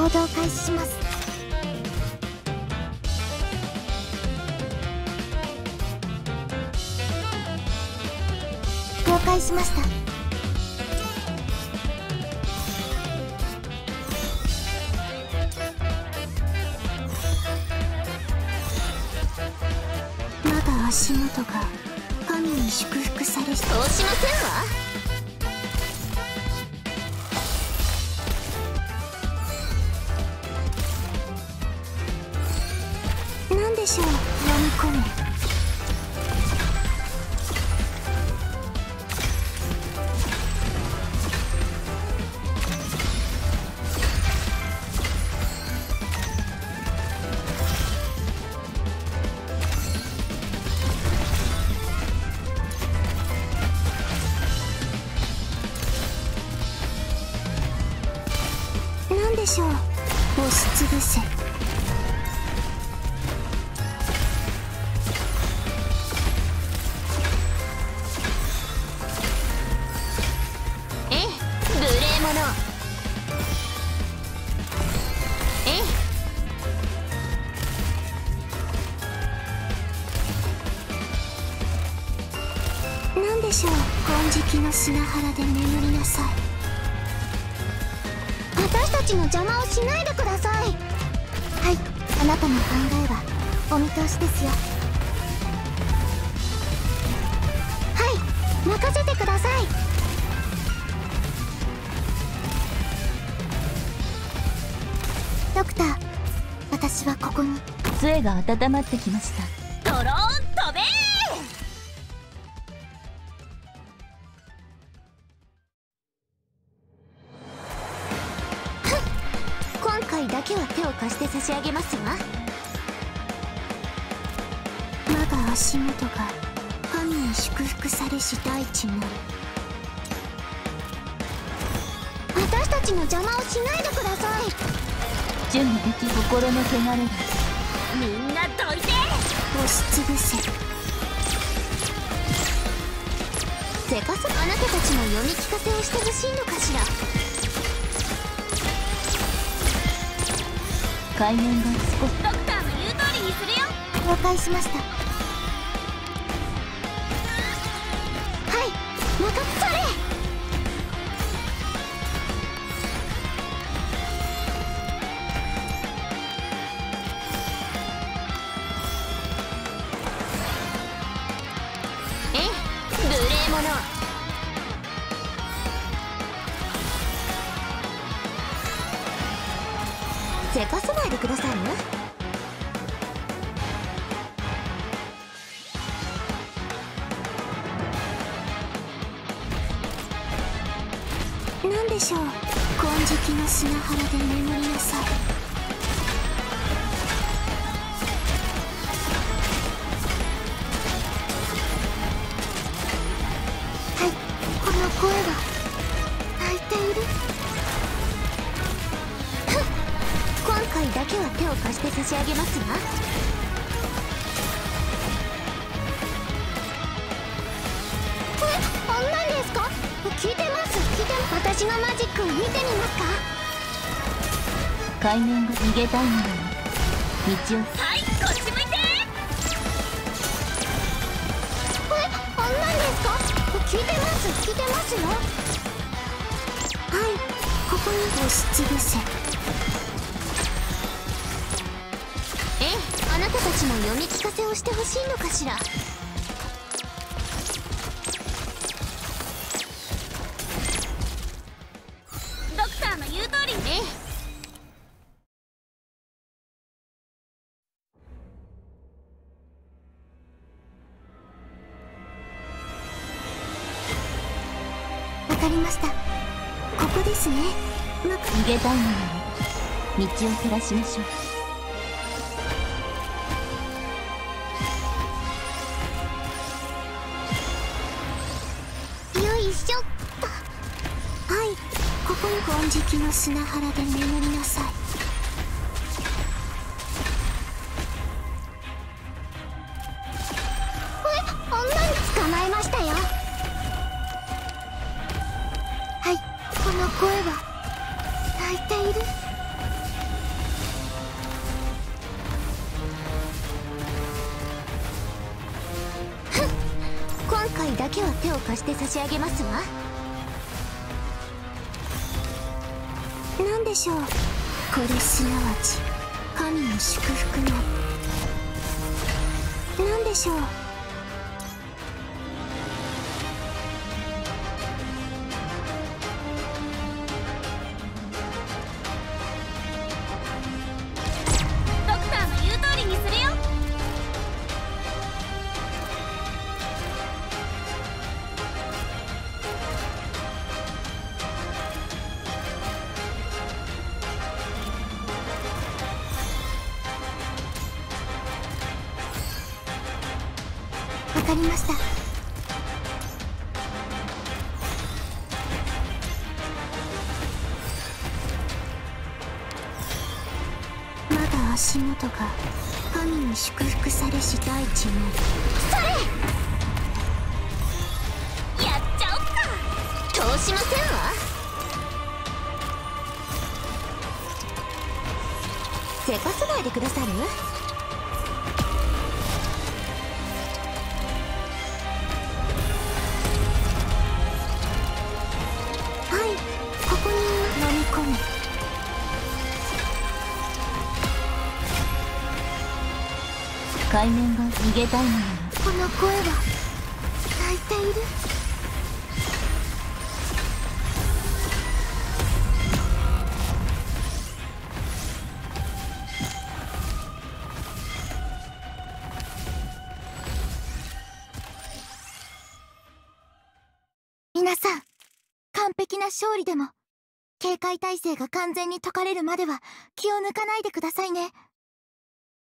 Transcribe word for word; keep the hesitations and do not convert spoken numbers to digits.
行動開始します。了解しました。まだ足元が神に祝福されしそうしませんわ。 何でしょう、読み込め。何でしょう、押しつぶせ。 ええ、無礼者。ええ、何でしょう、金色の砂原で眠りなさい。 私たちの邪魔をしないでください。 はい、あなたの考えはお見通しですよ。 はい、任せてください。 ドクター、私はここに。 杖が温まってきました。 ドローン飛べー。今回だけは手を貸して差し上げますわ。 まだ足元が神に祝福されし大地も。 私たちの邪魔をしないでください。 準備でき心の汚れが。 みんなどいて。 押しつぶせ。 せかさあなたたちの読み聞かせをしてほしいのかしら。 海面が少し。 ドクターの言う通りにするよ。 了解しました。 はい、任せれ。ええ、無礼者。せかさないでくださいね。 何でしょう、金色の砂原で眠りなさい。はい、この声は泣いている。 今回だけは手を貸して差し上げますわ。え、あんなんですか。聞いてます、聞いてます。私のマジックを見てみますか。 海面が逃げたいのなら道を。 はい、こっち向いて。え、あんなんですか。聞いてます、聞いてますよ。 はい、ここに押しつぶせ。 ええ、あなたたちも読み聞かせをしてほしいのかしら。ドクターの言う通りね。 わかりました。ここですね。ま逃げたいのなら道を照らしましょう。 はい、ここに金色の砂原で眠りなさい。 え、あんなに捕まえましたよ。 はい、この声は泣いている。 貸して差し上げますわ。 何でしょう。これすなわち神の祝福の何でしょう。 ドクターの言う通りにするよ。 わかりました。まだ足元が神に祝福されし大地のそれやっちゃおっか。通しませんわ。せかさないでくださる。 ここに飲み込む。 海面が逃げたいのならこの声は泣いている。皆さん、完璧な勝利でも警戒態勢が完全に解かれるまでは気を抜かないでくださいね。